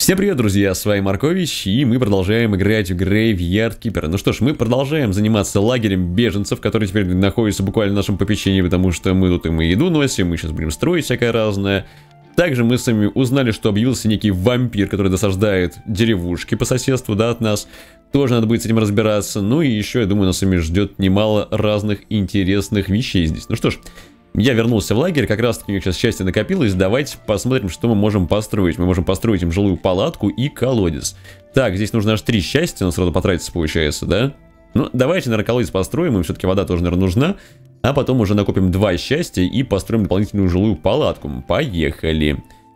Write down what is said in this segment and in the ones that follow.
Всем привет, друзья, с вами Маркович, и мы продолжаем играть в Graveyard Keeper. Ну что ж, мы продолжаем заниматься лагерем беженцев, который теперь находится буквально в нашем попечении, потому что мы тут им и еду носим, мы сейчас будем строить всякое разное. Также мы с вами узнали, что объявился некий вампир, который досаждает деревушки по соседству, да, от нас. Тоже надо будет с этим разбираться. Ну и еще, я думаю, нас с вами ждет немало разных интересных вещей здесь. Ну что ж, я вернулся в лагерь, как раз таки у них сейчас счастье накопилось. Давайте посмотрим, что мы можем построить. Мы можем построить им жилую палатку и колодец. Так, здесь нужно аж 3 счастья, у нас сразу потратится, получается, да? Ну, давайте, наверное, колодец построим, им все-таки вода тоже, наверное, нужна. А потом уже накопим 2 счастья и построим дополнительную жилую палатку. Поехали.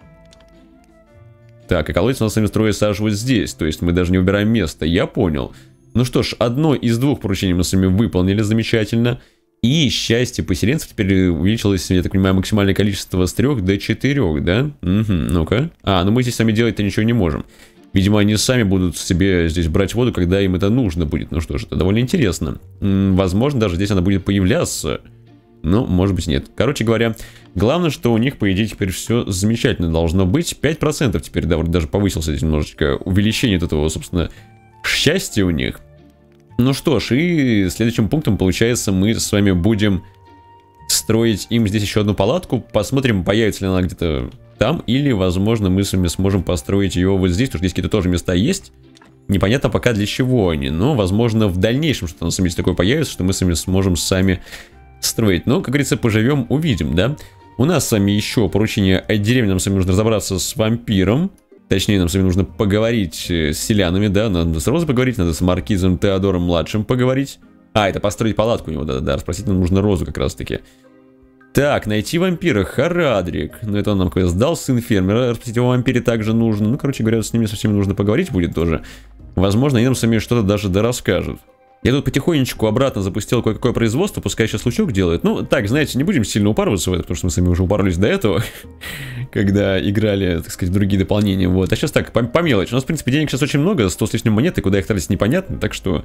Так, и колодец у нас с вами строится аж вот здесь, то есть мы даже не убираем место, я понял. Ну что ж, одно из 2 поручений мы с вами выполнили, замечательно. И счастье поселенцев теперь увеличилось, я так понимаю, максимальное количество с 3 до 4, да? Угу, ну-ка. Ну мы здесь сами делать-то ничего не можем. Видимо, они сами будут себе здесь брать воду, когда им это нужно будет. Ну что ж, это довольно интересно. Возможно, даже здесь она будет появляться. Ну, может быть, нет. Короче говоря, главное, что у них, по идее, теперь все замечательно должно быть. 5% теперь даже повысился здесь немножечко увеличение от этого, собственно, счастья у них. Ну что ж, и следующим пунктом, получается, мы с вами будем строить им здесь еще одну палатку. Посмотрим, появится ли она где-то там, или, возможно, мы с вами сможем построить ее вот здесь, потому что здесь какие-то тоже места есть. Непонятно пока для чего они, но, возможно, в дальнейшем что-то на самом деле такое появится, что мы с вами сможем сами строить. Но, как говорится, поживем, увидим, да? У нас с вами еще поручение от деревни, нам с вами нужно разобраться с вампиром. Точнее, нам с вами нужно поговорить с селянами, да, надо с Розой поговорить, надо с маркизом Теодором-младшим поговорить. Это построить палатку у него, да, расспросить нам нужно Розу как раз-таки. Так, найти вампира, Харадрик. Ну, это он нам квест дал, сын фермера, расспросить о вампире также нужно. Ну, короче говоря, с ними со всеми нужно поговорить будет тоже. Возможно, они нам с вами что-то даже расскажут. Я тут потихонечку обратно запустил кое-какое производство, пускай сейчас лучок делает. Ну, так, знаете, не будем сильно упарываться в это, потому что мы с вами уже упарывались до этого, когда играли, так сказать, другие дополнения, вот. А сейчас так, по мелочи. У нас, в принципе, денег сейчас очень много, 100 с лишним монет, и куда их тратить непонятно, так что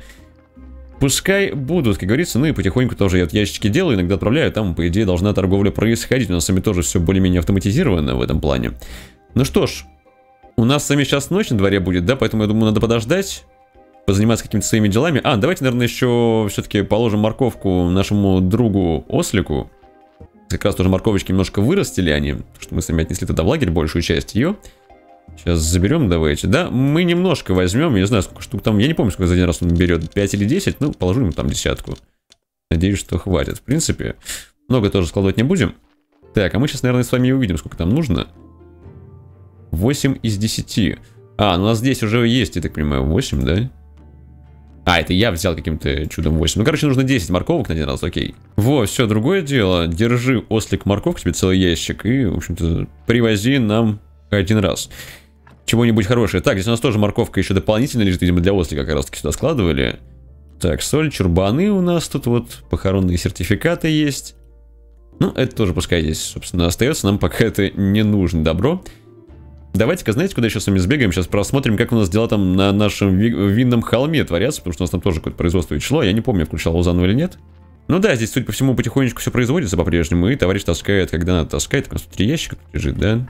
пускай будут, как говорится, ну и потихоньку тоже я вот ящички делаю, иногда отправляю, там, по идее, должна торговля происходить. У нас с вами тоже все более-менее автоматизировано в этом плане. Ну что ж, у нас с вами сейчас ночь на дворе будет, да, поэтому, я думаю, надо подождать, позаниматься какими-то своими делами. Давайте, наверное, еще все-таки положим морковку нашему другу Ослику. Как раз тоже морковочки немножко вырастили они, потому что мы с вами отнесли туда в лагерь большую часть ее. Сейчас заберем, давайте. Да, мы немножко возьмем, я не знаю, сколько штук там, я не помню, сколько за один раз он берет, 5 или 10, ну, положим ему там 10. Надеюсь, что хватит. В принципе, много тоже складывать не будем. Так, а мы сейчас, наверное, с вами увидим, сколько там нужно. 8 из 10. Ну у нас здесь уже есть, я так понимаю, 8, да? Это я взял каким-то чудом 8. Ну, короче, нужно 10 морковок на один раз, окей. Все, другое дело. Держи, Ослик, морковку, тебе целый ящик. И, в общем-то, привози нам один раз чего-нибудь хорошее. Так, здесь у нас тоже морковка еще дополнительно лежит, видимо, для Ослика как раз-таки сюда складывали. Так, соль, чурбаны у нас тут вот, похоронные сертификаты есть. Ну, это тоже пускай здесь, собственно, остается. Нам пока это не нужно, добро. Давайте-ка, знаете, куда еще с вами сбегаем? Сейчас просмотрим, как у нас дела там на нашем винном холме творятся, потому что у нас там тоже какое-то производство шло. Я не помню, включал его заново или нет. Ну да, здесь, судя по всему, потихонечку все производится по-прежнему, и товарищ таскает, когда надо таскать. У нас тут 3 ящика тут лежит, да?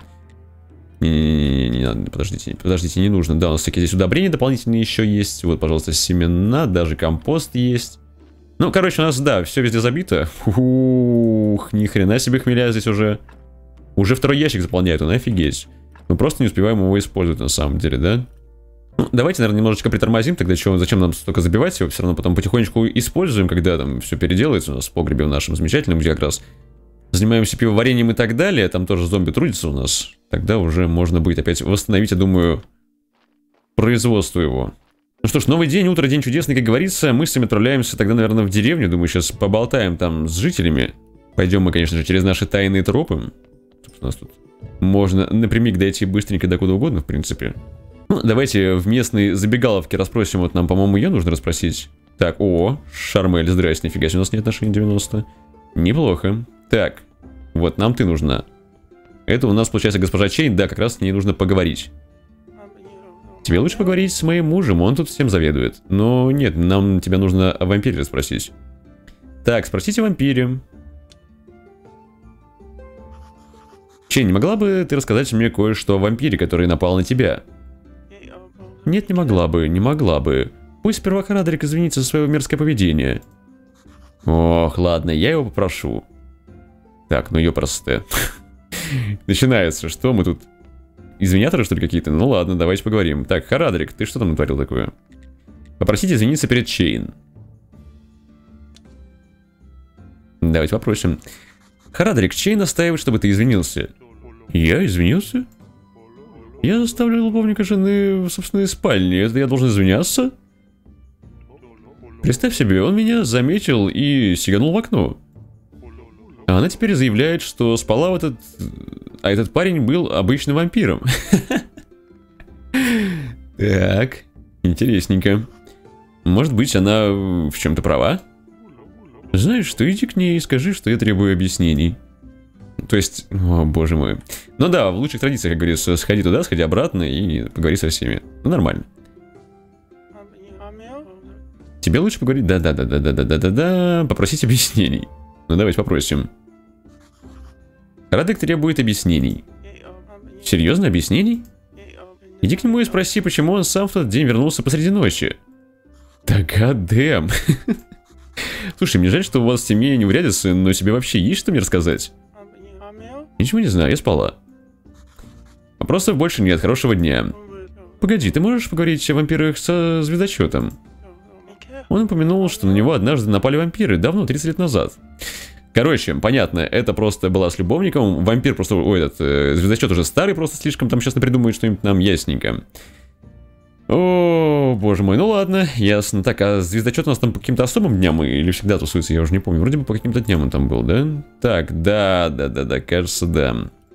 Не надо, подождите, не нужно. Да, у нас всякие здесь удобрения дополнительные еще есть. Вот, пожалуйста, семена, даже компост есть. Ну, короче, у нас, да, все везде забито. Ух, ни хрена себе хмеля здесь уже. Уже 2-й ящик заполняет, он офигеть. Мы просто не успеваем его использовать на самом деле, да? Ну, давайте, наверное, немножечко притормозим, тогда зачем нам столько забивать его, все равно потом потихонечку используем, когда там все переделается у нас в погребе в нашем замечательном, где как раз занимаемся пивоварением и так далее, там тоже зомби трудится у нас, тогда уже можно будет опять восстановить, я думаю, производство его. Ну что ж, новый день, утро, день чудесный, как говорится, мы с вами отправляемся тогда, наверное, в деревню, думаю, сейчас поболтаем там с жителями. Пойдем мы, конечно же, через наши тайные тропы. У нас тут можно напрямик дойти быстренько до куда угодно, в принципе. Ну, давайте в местной забегаловке расспросим. Вот нам, по-моему, ее нужно расспросить. Так, Шармель, здрасте, нифига себе, у нас нет отношений 90. Неплохо. Так, вот нам ты нужна. Это у нас, получается, госпожа Чейн, да, как раз с ней нужно поговорить. Тебе лучше поговорить с моим мужем, он тут всем заведует. Но нет, нам тебя нужно о вампире расспросить. Так, спросите о вампире. Чейн, не могла бы ты рассказать мне кое-что о вампире, который напал на тебя? Нет, не могла бы, не могла бы. Пусть сперва Харадрик извинится за свое мерзкое поведение. Ох, ладно, я его попрошу. Так, ну ёпросте. Начинается, что мы тут? Извиняторы, что ли, какие-то? Ну ладно, давайте поговорим. Так, Харадрик, ты что там натворил такое? Попросите извиниться перед Чейн. Давайте попросим. Харадрик, Чейн настаивает, чтобы ты извинился. Я извинился? Я заставлял любовника жены в собственной спальне. Это я должен извиняться? Представь себе, он меня заметил и сиганул в окно. А она теперь заявляет, что спала в этот... А этот парень был обычным вампиром. Так, интересненько. Может быть, она в чем-то права? Знаешь что, иди к ней и скажи, что я требую объяснений. То есть, о боже мой. Ну да, в лучших традициях, как говорится, сходи туда, сходи обратно и поговори со всеми. Ну нормально. Тебе лучше поговорить? Да. Попросить объяснений. Ну давайте попросим. Харадрик требует объяснений. Серьезно, объяснений? Иди к нему и спроси, почему он сам в тот день вернулся посреди ночи. Да гадэм. Слушай, мне жаль, что у вас в семье не урядится, но тебе вообще есть что мне рассказать? Ничего не знаю, я спала. Вопросов больше нет, хорошего дня. Погоди, ты можешь поговорить о вампирах со звездочетом? Он упомянул, что на него однажды напали вампиры, давно, 30 лет назад. Короче, понятно, это просто была с любовником. Вампир просто, ой, этот звездочет уже старый, просто слишком там сейчас придумает что-нибудь нам ясненько. О, боже мой, ну ладно, ясно. Так, а звездочет у нас там по каким-то особым дням или всегда тусуется, я уже не помню. Вроде бы по каким-то дням он там был, да? Так, да, кажется, да.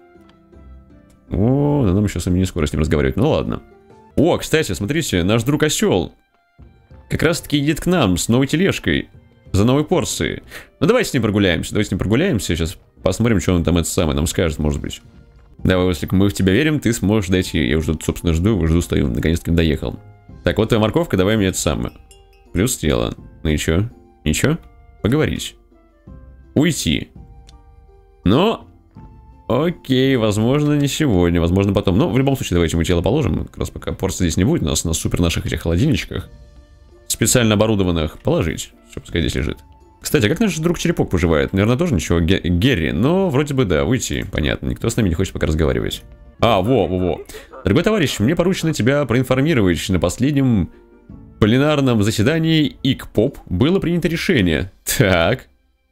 О, да нам еще не скоро с ним разговаривать, ну ладно. О, кстати, смотрите, наш друг Осел как раз таки едет к нам с новой тележкой. За новой порцией. Ну давайте с ним прогуляемся, сейчас посмотрим, что он там это самое нам скажет, может быть. Давай, если мы в тебя верим, ты сможешь дойти. Я уже, собственно, жду, стою, наконец-таки доехал. Так, вот твоя морковка, давай мне это самое. Плюс тело. Ну и чё? Ничего? Поговорить. Уйти. Но... Окей, возможно, не сегодня, возможно, потом. Но в любом случае, давайте мы тело положим. Как раз пока порции здесь не будет, у нас на супер наших этих холодильничках. Специально оборудованных положить. Все, пускай здесь лежит. Кстати, а как наш друг Черепок поживает? Наверное, тоже ничего. Герри, но вроде бы да, уйти. Понятно, никто с нами не хочет пока разговаривать. Во. Дорогой товарищ, мне поручено тебя проинформировать. На последнем пленарном заседании ИКПОП было принято решение. Так.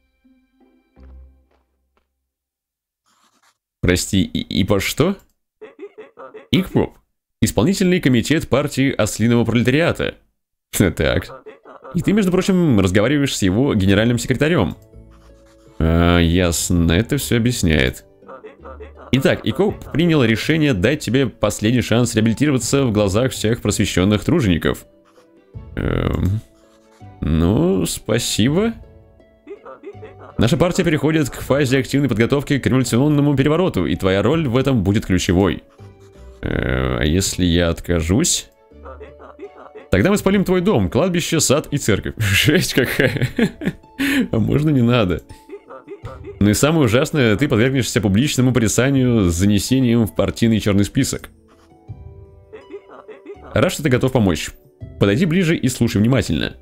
Прости, и по что? ИКПОП. Исполнительный комитет партии Ослиного пролетариата. Так. И ты, между прочим, разговариваешь с его генеральным секретарем. Ясно, это все объясняет. Итак, ИКОП принял решение дать тебе последний шанс реабилитироваться в глазах всех просвещенных тружеников. Ну, спасибо. Наша партия переходит к фазе активной подготовки к революционному перевороту, и твоя роль в этом будет ключевой. А если я откажусь? Тогда мы спалим твой дом, кладбище, сад и церковь. Жесть какая. А можно не надо. Ну и самое ужасное, ты подвергнешься публичному порицанию с занесением в партийный черный список. Рад, что ты готов помочь. Подойди ближе и слушай внимательно.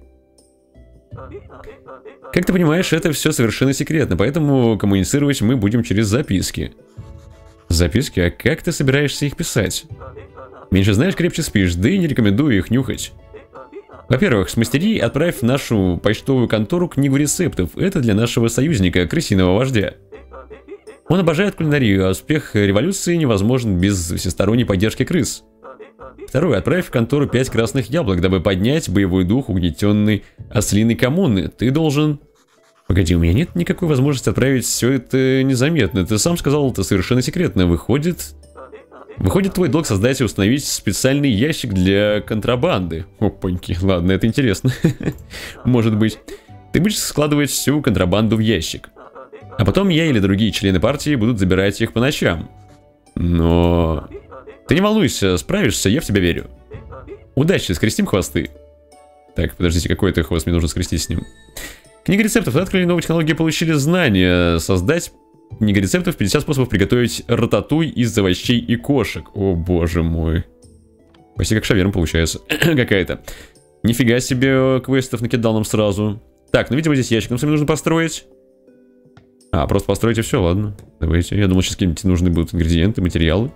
Как ты понимаешь, это все совершенно секретно, поэтому коммуницировать мы будем через записки. Записки? А как ты собираешься их писать? Меньше знаешь, крепче спишь, да и не рекомендую их нюхать. Во-первых, смастери и отправь в нашу почтовую контору книгу рецептов. Это для нашего союзника, крысиного вождя. Он обожает кулинарию, а успех революции невозможен без всесторонней поддержки крыс. Второе, отправь в контору 5 красных яблок, дабы поднять боевой дух угнетенной ослиной коммуны. Ты должен... Погоди, у меня нет никакой возможности отправить все это незаметно. Ты сам сказал, это совершенно секретно. Выходит, твой долг создать и установить специальный ящик для контрабанды. Опаньки, ладно, это интересно. Может быть. Ты будешь складывать всю контрабанду в ящик. А потом я или другие члены партии будут забирать их по ночам. Но... Ты не волнуйся, справишься, я в тебя верю. Удачи, скрестим хвосты. Так, подождите, какой это хвост мне нужно скрестить с ним? Книга рецептов. Вы открыли новые технологии, получили знания. Создать... Книга рецептов, 50 способов приготовить рататуй из овощей и кошек. О боже мой. Почти как шаверма получается. Какая-то. Нифига себе квестов накидал нам сразу. Так, ну видимо здесь ящик нам с вами нужно построить. А, просто построить и все, ладно. Давайте. Я думал, сейчас какие-нибудь нужны будут ингредиенты, материалы.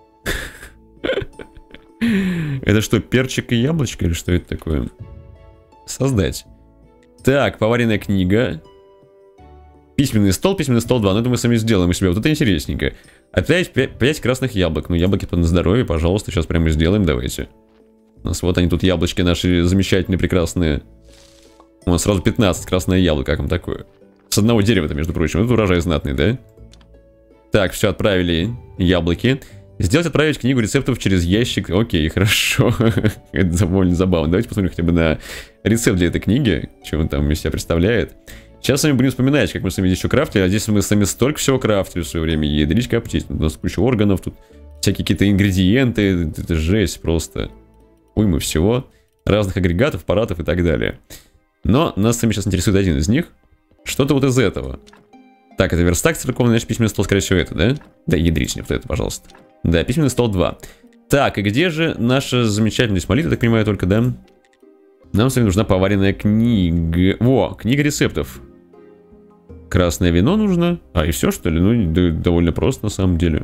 Это что, перчик и яблочко или что это такое? Создать. Так, поваренная книга. Письменный стол 2. Ну это мы сами сделаем у себя. Вот это интересненько. Опять 5 красных яблок. Ну яблоки-то на здоровье, пожалуйста, сейчас прямо сделаем, давайте. У нас вот они тут, яблочки наши замечательные, прекрасные. У нас сразу 15 красное яблоко, как вам такое? С одного дерева-то, между прочим. Это урожай знатный, да? Так, все, отправили яблоки. Отправить книгу рецептов через ящик. Окей, хорошо. Это довольно забавно. Давайте посмотрим хотя бы на рецепт для этой книги. Что он там из себя представляет. Сейчас с вами будем вспоминать, как мы с вами здесь еще крафтили. А здесь мы сами столько всего крафтили в свое время. Ядрить, коптить. У нас куча органов тут. Всякие какие-то ингредиенты. Это жесть просто. Уйма всего. Разных агрегатов, аппаратов и так далее. Но нас с вами сейчас интересует один из них. Что-то вот из этого. Так, это верстак церковный, значит письменный стол, скорее всего, это, да? Да, ядрить не вот это, пожалуйста. Да, письменный стол 2. Так, и где же наша замечательная молитва, я так понимаю, только, да? Нам с вами нужна поваренная книга. Во, книга рецептов. Красное вино нужно. А, и все, что ли? Ну, да, довольно просто, на самом деле.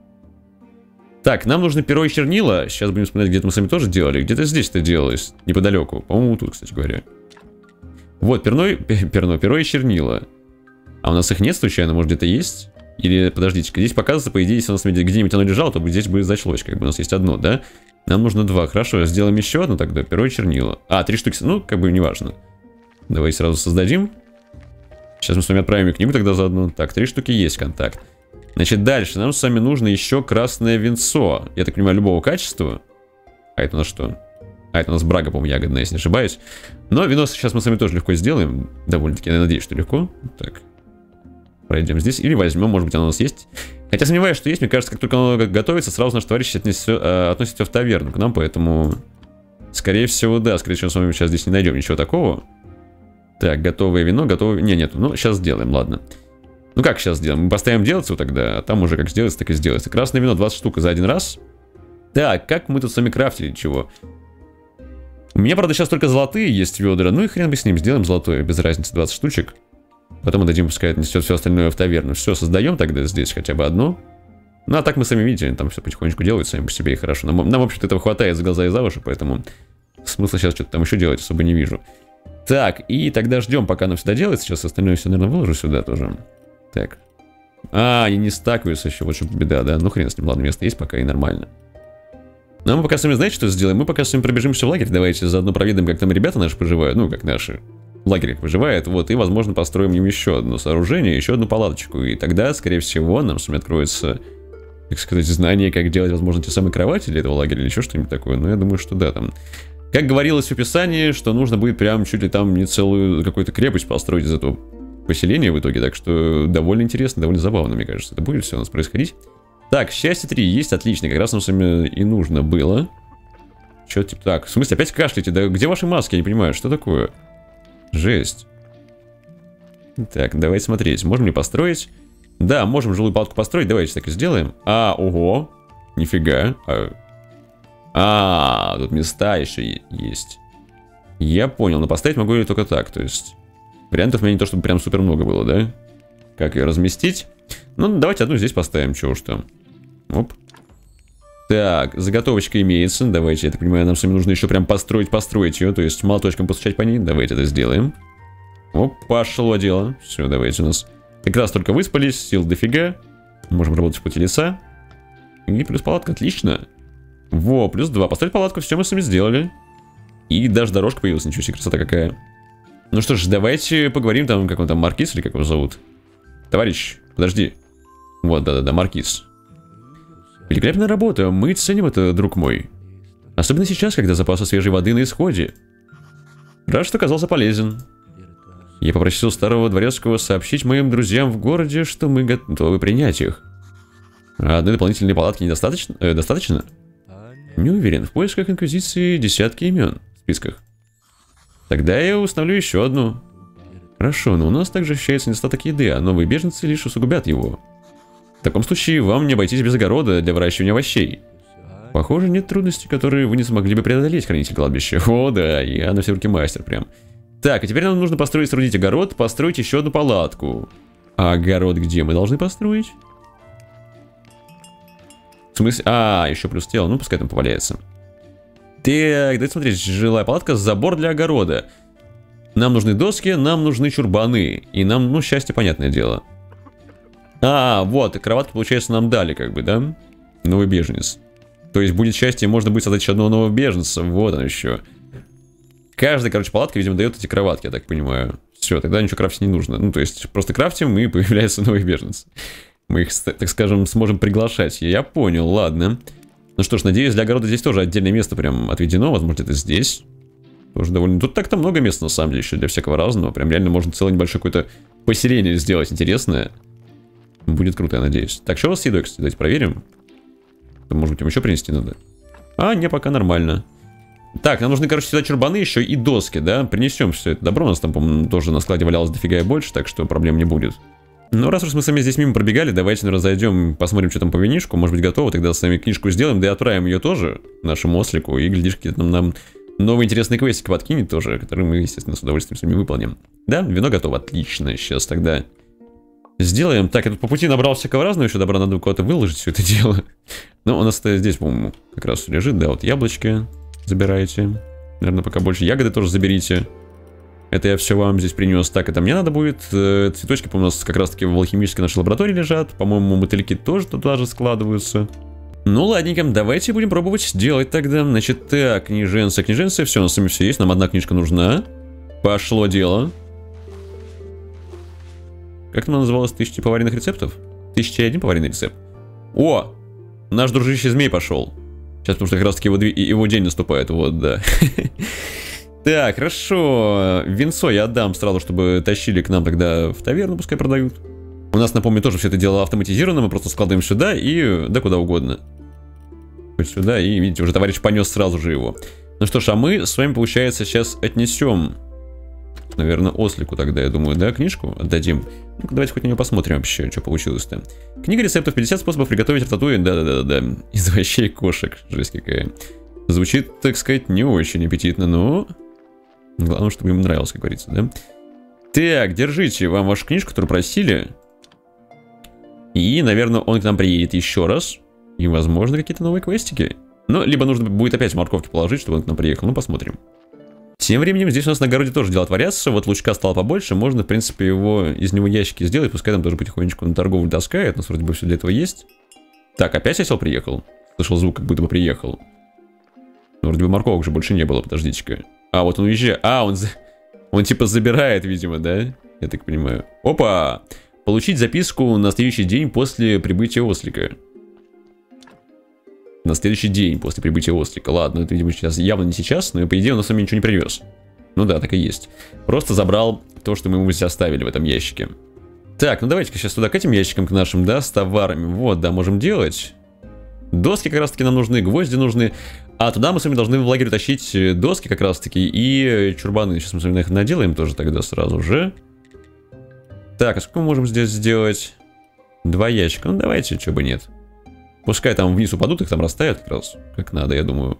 Так, нам нужно перо и чернила. Сейчас будем вспоминать, где-то мы сами тоже делали. Где-то здесь это делалось, неподалеку. По-моему, тут, кстати говоря. Вот, перо и чернила. А у нас их нет случайно? Может, где-то есть? Или, подождите, здесь показывается, по идее, если у нас где-нибудь оно лежало, то здесь будет зачлось, как бы у нас есть одно, да? Нам нужно 2. Хорошо, сделаем еще одно тогда, перо и чернила. А, 3 штуки, ну, как бы неважно. Давайте сразу создадим. Сейчас мы с вами отправим книгу тогда заодно. Так, 3 штуки есть контакт. Значит, дальше нам с вами нужно еще красное винцо. Я так понимаю, любого качества. А это у нас что? А это у нас брага, по-моему, ягодная, если не ошибаюсь. Но вино сейчас мы с вами тоже легко сделаем. Довольно-таки, я надеюсь, что легко. Так. Пройдем здесь. Или возьмем, может быть, оно у нас есть. Хотя сомневаюсь, что есть. Мне кажется, как только оно готовится, сразу наш товарищ относит все в таверну к нам. Поэтому, скорее всего, да. Скорее всего, с вами сейчас здесь не найдем ничего такого. Так, готовое вино, готовое... Нет. Ну, сейчас сделаем, ладно. Ну, как сейчас сделаем? Мы поставим делаться вот тогда, а там уже как сделается, так и сделается. Красное вино 20 штук за один раз. Так, как мы тут с вами крафтили, чего? У меня, правда, сейчас только золотые есть ведра. Ну и хрен бы с ним, сделаем золотое, без разницы, 20 штучек. Потом отдадим, пускай отнесет все остальное в таверну. Все, создаем тогда здесь хотя бы одно. Ну, а так мы сами видите, там все потихонечку делают сами по себе и хорошо. Нам в общем-то, этого хватает за глаза и за уши, поэтому смысла сейчас что-то там еще делать особо не вижу. Так, и тогда ждем, пока оно все доделается. Сейчас остальное все, наверное, выложу сюда тоже. Так. А, они не стакаются еще, вот что беда, да? Ну, хрен с ним, ладно, место есть пока и нормально. Ну, а мы пока с вами, знаете, что сделаем? Мы пока с вами пробежимся в лагерь, давайте заодно проведаем, как там ребята наши поживают, ну, как наши в лагере выживают, вот, и, возможно, построим им еще одно сооружение, еще одну палаточку, и тогда, скорее всего, нам с вами откроется, так сказать, знание, как делать, возможно, те самые кровати для этого лагеря или еще что-нибудь такое, но я думаю, что да, там... Как говорилось в описании, что нужно будет прям чуть ли там не целую какую-то крепость построить из этого поселения в итоге, так что довольно интересно, довольно забавно, мне кажется, это будет все у нас происходить. Так, счастье 3 есть, отлично, как раз нам с вами и нужно было. Что-то типа... Так, в смысле, опять кашляете? Да где ваши маски? Я не понимаю, что такое? Жесть. Так, давайте смотреть, можем ли построить? Да, можем жилую палатку построить, давайте так и сделаем. А, ого, нифига. Тут места еще есть. Я понял, но поставить могу ее только так, то есть... Вариантов у меня не то, чтобы прям супер много было, да? Как ее разместить? Ну, давайте одну здесь поставим, чего уж там. Оп. Так, заготовочка имеется. Давайте, я так понимаю, нам с вами нужно еще прям построить ее. То есть молоточком постучать по ней. Давайте это сделаем. Оп, пошло дело. Все, давайте у нас. Как раз только выспались, сил дофига. Можем работать в поте лица. И плюс палатка, отлично. Во, плюс 2. Построить палатку, все мы с вами сделали. И даже дорожка появилась, ничего себе, красота какая. Ну что ж, давайте поговорим там, как он там, Маркиз или как его зовут? Товарищ, подожди. Вот, да-да-да, Маркиз. Великолепная работа, мы ценим это, друг мой. Особенно сейчас, когда запасы свежей воды на исходе. Рад, что оказался полезен. Я попросил старого дворецкого сообщить моим друзьям в городе, что мы готовы принять их. А одной дополнительной палатки недостаточно? Достаточно? Не уверен, в поисках инквизиции десятки имен в списках. Тогда я установлю еще одну. Хорошо, но у нас также ощущается недостаток еды, а новые беженцы лишь усугубят его. В таком случае вам не обойтись без огорода для выращивания овощей. Похоже, нет трудностей, которые вы не смогли бы преодолеть, хранитель кладбища. О, да, я на все руки мастер прям. Так, а теперь нам нужно построить, соорудить огород, построить еще одну палатку. А огород где мы должны построить? В смысле? А, еще плюс тело, ну пускай там поваляется. Так, давайте смотреть, жилая палатка, забор для огорода. Нам нужны доски, нам нужны чурбаны. И нам, ну, счастье, понятное дело. А, вот, кроватку, получается, нам дали, как бы, да? Новый беженец. То есть будет счастье, можно будет создать еще одного нового беженца. Вот он еще. Каждая, короче, палатка, видимо, дает эти кроватки, я так понимаю. Все, тогда ничего крафтить не нужно. Ну, то есть, просто крафтим, и появляется новый беженец. Мы их, так скажем, сможем приглашать. Я понял, ладно. Ну что ж, надеюсь, для огорода здесь тоже отдельное место прям отведено. Возможно, это здесь. Тоже довольно... Тут так-то много места, на самом деле, еще для всякого разного. Прям реально можно целое небольшое какое-то поселение сделать интересное. Будет круто, я надеюсь. Так, что у вас с едой, кстати, давайте проверим. Может быть, им еще принести надо? А, не, пока нормально. Так, нам нужны, короче, сюда чурбаны еще и доски, да? Принесем все это добро. У нас там, по-моему, тоже на складе валялось дофига и больше, так что проблем не будет. Ну, раз уж мы сами здесь мимо пробегали, давайте, наверное, зайдем, посмотрим, что там по винишку. Может быть, готово, тогда с вами книжку сделаем, да и отправим ее тоже нашему ослику. И, глядишь, какие-то нам новые интересные квестики подкинет тоже, которые мы, естественно, с удовольствием с вами выполним. Да, вино готово, отлично. Сейчас тогда сделаем. Так, я тут по пути набрал всякого разного, еще добра, надо куда-то выложить все это дело. Но у нас здесь, по-моему, как раз лежит, да, вот яблочки забираете. Наверное, пока больше ягоды тоже заберите. Это я все вам здесь принес. Так, это мне надо будет. Цветочки, по-моему, у нас как раз-таки в алхимической нашей лаборатории лежат. По-моему, мотыльки тоже туда же складываются. Ну, ладненько, давайте будем пробовать делать тогда. Значит, так, книженцы, все, у нас с вами все есть. Нам одна книжка нужна. Пошло дело. Как она называлась? 1000 поваренных рецептов? 1001 поваренный рецепт. О! Наш дружище змей пошел. Сейчас, потому что как раз-таки его день наступает. Вот, да. Так, хорошо. Винцо я отдам сразу, чтобы тащили к нам тогда в таверну, пускай продают. У нас, напомню, тоже все это дело автоматизировано. Мы просто складываем сюда и... да куда угодно. Хоть сюда, и, видите, уже товарищ понес сразу же его. Ну что ж, а мы с вами, получается, сейчас отнесем... наверное, ослику тогда, я думаю, да, книжку отдадим. Ну-ка, давайте хоть на нее посмотрим вообще, что получилось-то. Книга рецептов, 50 способов приготовить рататуй. Да-да-да-да. Из овощей кошек. Жесть какая. Звучит, так сказать, не очень аппетитно, но... главное, чтобы им нравилось, как говорится, да? Так, держите вам вашу книжку, которую просили. И, наверное, он к нам приедет еще раз. И, возможно, какие-то новые квестики. Ну, либо нужно будет опять морковки положить, чтобы он к нам приехал. Ну, посмотрим. Тем временем здесь у нас на огороде тоже дела творятся. Вот лучка стало побольше. Можно, в принципе, из него ящики сделать. Пускай там тоже потихонечку на торговлю таскает. У нас вроде бы все для этого есть. Так, опять осел приехал. Слышал звук, как будто бы приехал. Но вроде бы морковок уже больше не было. Подождите-ка. А, вот он уезжает. А, он типа забирает, видимо, да? Я так понимаю. Опа! Получить записку на следующий день после прибытия ослика. На следующий день после прибытия ослика. Ладно, это, видимо, сейчас явно не сейчас, но, по идее, он на самом деле ничего не привез. Ну да, так и есть. Просто забрал то, что мы ему здесь оставили в этом ящике. Так, ну давайте-ка сейчас туда к этим ящикам, к нашим, да, с товарами. Вот, да, можем делать. Доски как раз-таки нам нужны, гвозди нужны. А туда мы с вами должны в лагерь тащить доски как раз-таки и чурбаны. Сейчас мы с вами их наделаем тоже тогда сразу же. Так, а сколько мы можем здесь сделать? 2 ящика. Ну давайте, чего бы нет. Пускай там вниз упадут, их там растают как раз, как надо, я думаю.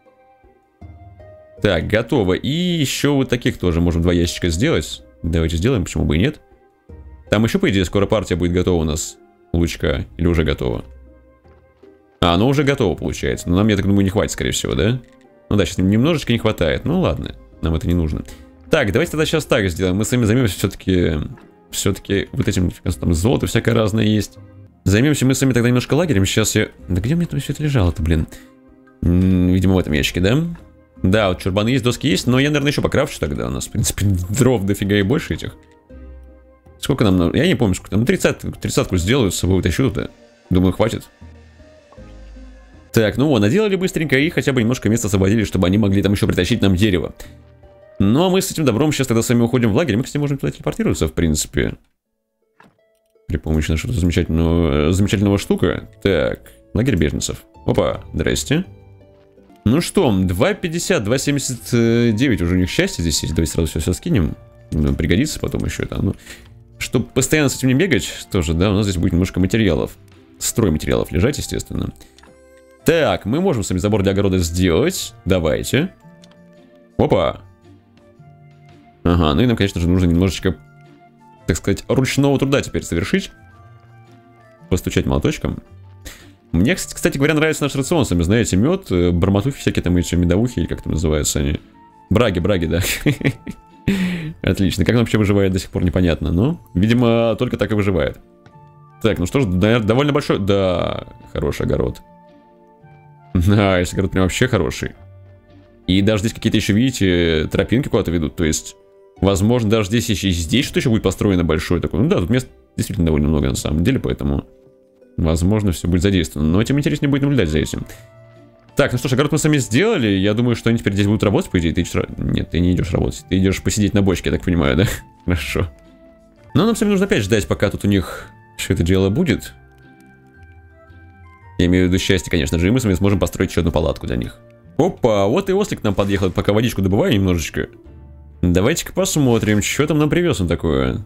Так, готово. И еще вот таких тоже можем 2 ящика сделать. Давайте сделаем, почему бы и нет. Там еще, по идее, скоро партия будет готова у нас. Лучка. Или уже готова? А, оно уже готово, получается. Но нам, я так думаю, не хватит, скорее всего, да? Ну да, сейчас немножечко не хватает. Ну ладно, нам это не нужно. Так, давайте тогда сейчас так сделаем. Мы с вами займемся все-таки вот этим, там золото всякое разное есть. Займемся мы с вами тогда немножко лагерем. Сейчас я... да где у меня там все это лежало-то, блин? Видимо, в этом ящике, да? Да, вот чурбаны есть, доски есть. Но я, наверное, еще покрафчу тогда. У нас, в принципе, дров дофига и больше этих. Сколько нам нужно? Я не помню, сколько там. 30-ку сделаю, с собой утащу туда. Думаю, хватит. Так, ну вот, наделали быстренько и хотя бы немножко места освободили, чтобы они могли там еще притащить нам дерево. Ну, а мы с этим добром сейчас тогда с вами уходим в лагерь. Мы, кстати, можем туда телепортироваться, в принципе. При помощи нашего замечательного штука. Так, лагерь беженцев. Опа, здрасте. Ну что, 2.50, 2.79 уже у них счастье здесь есть. Давайте сразу все скинем. Пригодится потом еще это. Ну, чтобы постоянно с этим не бегать, тоже, да, у нас здесь будет немножко материалов. Стройматериалов лежать, естественно. Так, мы можем с вами забор для огорода сделать. Давайте. Опа. Ага, ну и нам, конечно же, нужно немножечко, так сказать, ручного труда теперь совершить. Постучать молоточком. Мне, кстати говоря, нравится наш рацион. Сами знаете, мед, барматухи всякие там, эти медовухи, или как там называются они. Браги, да. Отлично. Как он вообще выживает, до сих пор непонятно. Но, видимо, только так и выживает. Так, ну что ж, наверное, довольно большой. Да, хороший огород. Найс, огород прям вообще хороший. И даже здесь какие-то еще, видите, тропинки куда-то ведут. То есть, возможно, даже здесь что-то еще будет построено большое такое. Ну да, тут мест действительно довольно много на самом деле, поэтому, возможно, все будет задействовано. Но тем интереснее будет наблюдать за этим. Так, ну что ж, огород мы сами сделали. Я думаю, что они теперь здесь будут работать, по идее. Ты идешь... Нет, ты не идешь работать. Ты идешь посидеть на бочке, я так понимаю, да? Хорошо. Но нам с вами нужно опять ждать, пока тут у них все это дело будет. Я имею в виду счастье, конечно же. И мы с вами сможем построить еще одну палатку для них. Опа, вот и ослик к нам подъехал, пока водичку добываю немножечко. Давайте-ка посмотрим, что там нам привез он такое.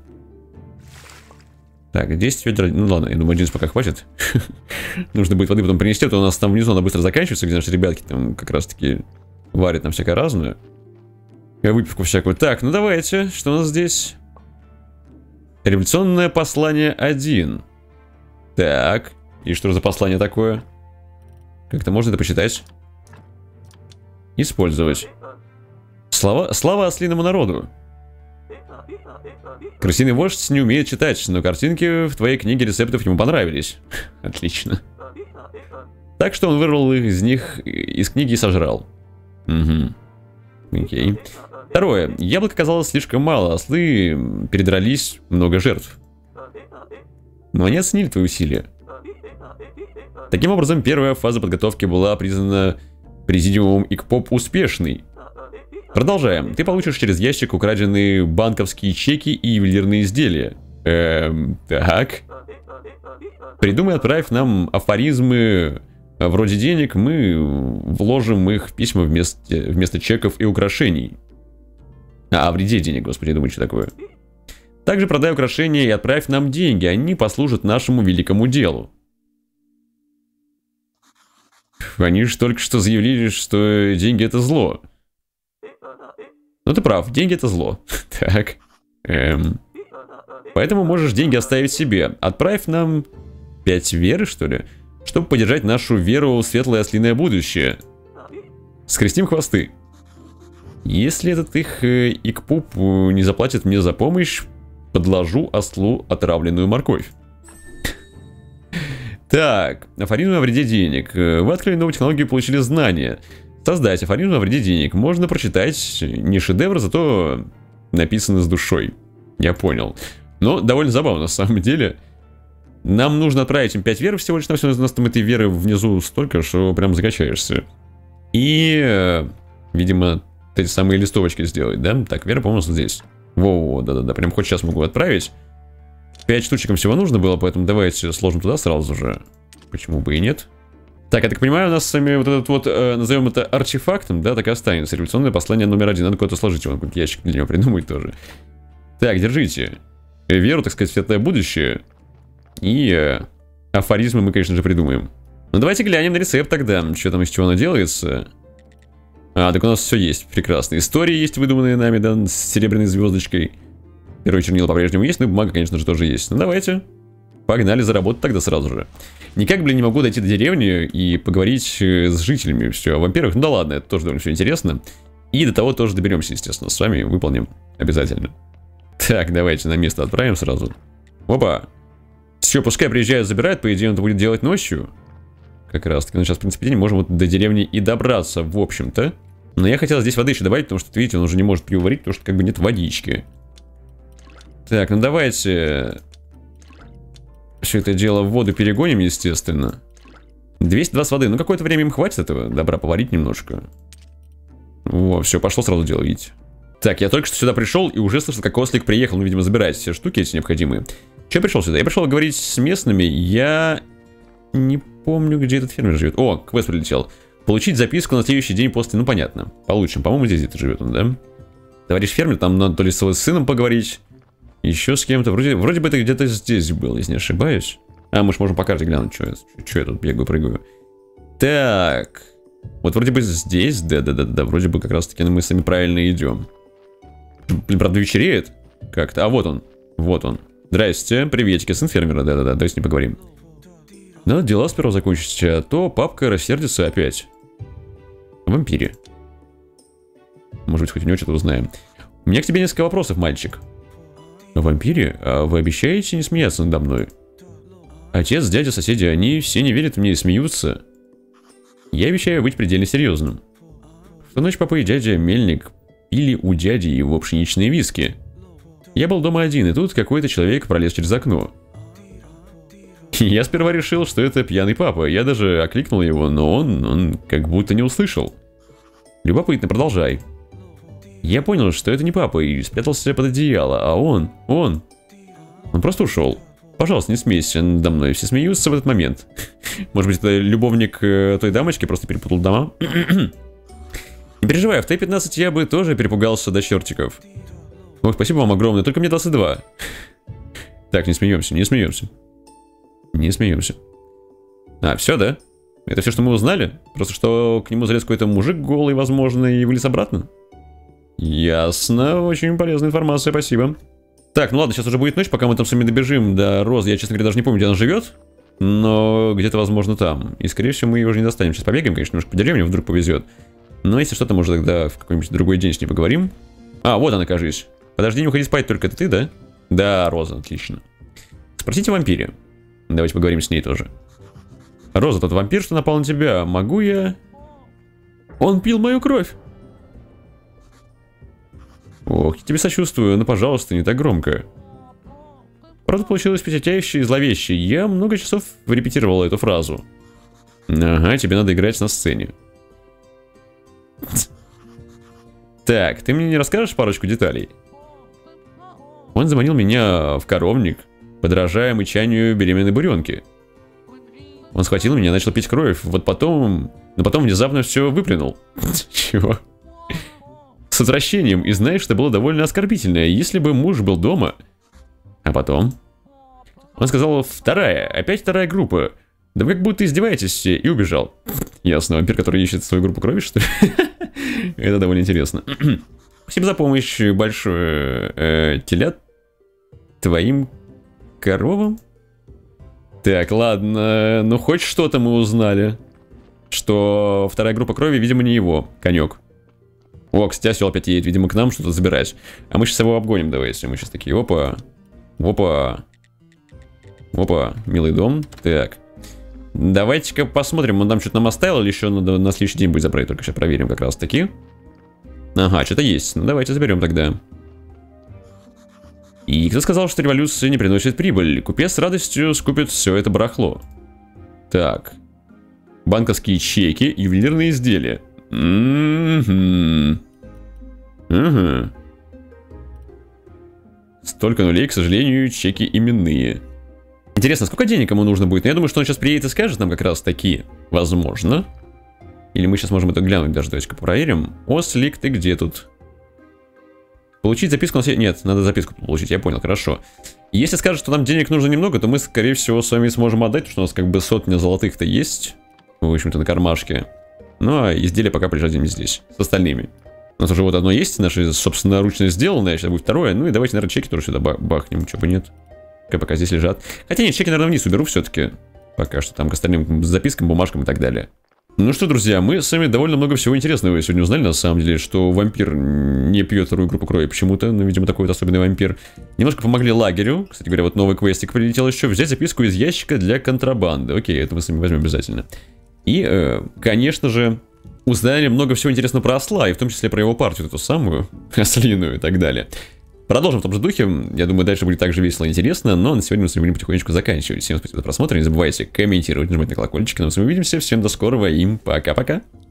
Так, 10 ведер. Ну ладно, я думаю, 11 пока хватит. Нужно будет воды потом принести, а то у нас там внизу она быстро заканчивается, где наши ребятки там как раз таки варят нам всякое разное. Выпивку всякую. Так, ну давайте, что у нас здесь? Революционное послание 1. Так, и что за послание такое? Как-то можно это почитать? Использовать. Слава ослиному народу. Крысиный вождь не умеет читать, но картинки в твоей книге рецептов ему понравились. Отлично. Так что он вырвал их из книги и сожрал. Угу. Окей. Второе. Яблок оказалось слишком мало, ослы передрались, много жертв. Но они оценили твои усилия. Таким образом, первая фаза подготовки была признана президиумом ИКПОП успешной. Продолжаем. Ты получишь через ящик украденные банковские чеки и ювелирные изделия. Так. Придумай, отправь нам афоризмы вроде денег, мы вложим их в письма вместо чеков и украшений. О вреде денег, господи, я думаю, что такое. Также продай украшения и отправь нам деньги, они послужат нашему великому делу. Они же только что заявили, что деньги это зло. Ну ты прав, деньги это зло. Так. Поэтому можешь деньги оставить себе. Отправь нам 5 веры, что ли? Чтобы поддержать нашу веру в светлое ослиное будущее. Скрестим хвосты. Если этот их икпуп не заплатит мне за помощь, подложу ослу отравленную морковь. Так, афоризм о вреде денег. Вы открыли новую технологию и получили знания. Создать афоризм о вреде денег. Можно прочитать не шедевр, зато написано с душой. Я понял. Но довольно забавно, на самом деле. Нам нужно отправить им 5 вер всего лишь на все. У нас там этой веры внизу столько, что прям закачаешься. И, видимо, эти самые листовочки сделать, да? Так, вера, по-моему, здесь. Во-во, да-да-да, прям хоть сейчас могу отправить. 5 штучек всего нужно было, поэтому давайте сложим туда сразу же. Почему бы и нет? Так, я так понимаю, у нас с вами вот этот вот, назовем это артефактом, да, так и останется. Революционное послание номер 1. Надо куда-то сложить его, какой-то ящик для него придумать тоже. Так, держите. Веру, так сказать, в светлое будущее. И афоризмы мы, конечно же, придумаем. Ну, давайте глянем на рецепт тогда. Что там, из чего оно делается? А, так у нас все есть. Прекрасно. Истории есть, выдуманные нами, да, с серебряной звездочкой. Первые чернила по-прежнему есть, ну и бумага, конечно же, тоже есть. Ну, давайте. Погнали за работу тогда сразу же. Никак, блин, не могу дойти до деревни и поговорить с жителями. Все, во-первых, ну да ладно, это тоже довольно все интересно. И до того тоже доберемся, естественно, с вами выполним обязательно. Так, давайте на место отправим сразу. Опа. Все, пускай приезжают, забирают, по идее он это будет делать ночью. Как раз таки, ну сейчас, в принципе, день, можем вот до деревни и добраться, в общем-то. Но я хотел здесь воды еще добавить, потому что, видите, он уже не может пиво варить, потому что как бы нет водички. Так, ну давайте все это дело в воду перегоним, естественно. 220 воды. Ну, какое-то время им хватит этого добра поварить немножко. Во, все, пошло сразу дело, видите. Так, я только что сюда пришел и уже слышал, как ослик приехал, ну, видимо, забирать все штуки эти необходимые. Че я пришел сюда? Я пришел говорить с местными. Я не помню, где этот фермер живет. О, квест прилетел. Получить записку на следующий день после... Ну, понятно. Получим. По-моему, здесь где-то живет он, да? Товарищ фермер, там надо то ли с его сыном поговорить. Еще с кем-то. Вроде бы это где-то здесь был, если не ошибаюсь. А, мы же можем по карте глянуть, что я тут бегаю, прыгаю. Так. Вот вроде бы здесь, да, вроде бы как раз таки мы сами правильно идем. Блин, правда вечереет как-то. А вот он. Здрасте, приветики, сын фермера, да, давай с ним поговорим. Надо дела сперва закончить, а то папка рассердится опять. О вампире. Может быть, хоть у него что-то узнаем. У меня к тебе несколько вопросов, мальчик. О вампире? А вы обещаете не смеяться надо мной? Отец, дядя, соседи, они все не верят мне и смеются. Я обещаю быть предельно серьезным. В ту ночь папа и дядя Мельник пили у дяди его пшеничные виски. Я был дома один, и тут какой-то человек пролез через окно. Я сперва решил, что это пьяный папа. Я даже окликнул его, но он как будто не услышал. Любопытно, продолжай. Я понял, что это не папа, и спрятался под одеяло, а он просто ушел. Пожалуйста, не смейся надо мной, все смеются в этот момент. Может быть, это любовник той дамочки просто перепутал дома? Не переживай, в Т-15 я бы тоже перепугался до чертиков. Ох, спасибо вам огромное, только мне 22. Так, не смеемся. А, все, да? Это все, что мы узнали? Просто что к нему залез какой-то мужик голый, возможно, и вылез обратно? Ясно, очень полезная информация, спасибо. Так, ну ладно, сейчас уже будет ночь, пока мы там с вами добежим до Розы. Я, честно говоря, даже не помню, где она живет. Но где-то, возможно, там. И, скорее всего, мы ее уже не достанем. Сейчас побегаем, конечно, немножко по деревне, вдруг повезет. Но если что-то, может, тогда в какой-нибудь другой день с ней поговорим. А, вот она, кажись. Подожди, не уходи спать, только это ты, да? Да, Роза, отлично. Спросите о вампире. Давайте поговорим с ней тоже. Роза, тот вампир, что напал на тебя, могу я... Он пил мою кровь. Ох, я тебе сочувствую, но, пожалуйста, не так громко. Правда, получилось впечатляюще и зловеще. Я много часов репетировал эту фразу. Ага, тебе надо играть на сцене. Так, ты мне не расскажешь парочку деталей? Он заманил меня в коровник, подражая мычанию беременной буренки. Он схватил меня и начал пить кровь. Вот потом... Но потом внезапно все выплюнул. Чего? С отвращением. И знаешь, что было довольно оскорбительно. Если бы муж был дома... А потом... Он сказал, опять вторая группа. Да вы как будто издеваетесь, и убежал. Ясно, вампир, который ищет свою группу крови, что ли? Это довольно интересно. Спасибо за помощь большое. Телят твоим коровам? Так, ладно. Ну, хоть что-то мы узнали. Что вторая группа крови, видимо, не его конек. О, кстати, осел опять едет, видимо, к нам что-то забирать. А мы сейчас его обгоним, давайте. Мы сейчас такие, опа. Опа. Опа, милый дом. Так. Давайте-ка посмотрим, он там что-то нам оставил, или еще надо на следующий день будет забрать. Только сейчас проверим как раз таки. Ага, что-то есть. Ну, давайте заберем тогда. И кто сказал, что революция не приносит прибыль? Купец с радостью скупит все это барахло. Так. Банковские чеки, ювелирные изделия. Угу. Столько нулей, к сожалению, чеки именные. Интересно, сколько денег ему нужно будет? Но я думаю, что он сейчас приедет и скажет нам как раз таки. Возможно. Или мы сейчас можем это глянуть даже. Давайте-ка проверим. Ослик, ты где тут? Получить записку на... Нет, надо записку получить, я понял, хорошо. Если скажет, что нам денег нужно немного, то мы, скорее всего, с вами сможем отдать, потому что у нас как бы сотня золотых-то есть. В общем-то, на кармашке. Ну, а изделия пока прижадим здесь, с остальными. У нас уже вот одно есть, наше собственноручно сделанное, сейчас будет второе. Ну и давайте, наверное, чеки тоже сюда бахнем, чего бы нет. Пока здесь лежат. Хотя нет, чеки, наверное, вниз уберу все-таки. Пока что там к остальным запискам, бумажкам и так далее. Ну что, друзья, мы с вами довольно много всего интересного сегодня узнали, на самом деле, что вампир не пьет вторую группу крови почему-то, ну, видимо, такой вот особенный вампир. Немножко помогли лагерю, кстати говоря, вот новый квестик прилетел еще, взять записку из ящика для контрабанды. Окей, это мы с вами возьмем обязательно. И, конечно же, узнали много всего интересного про осла, и в том числе про его партию, эту самую, ослиную и так далее. Продолжим в том же духе, я думаю, дальше будет также весело и интересно, но на сегодня мы с вами будем потихонечку заканчивать. Всем спасибо за просмотр, не забывайте комментировать, нажимать на колокольчик, но мы с вами увидимся, всем до скорого и пока-пока.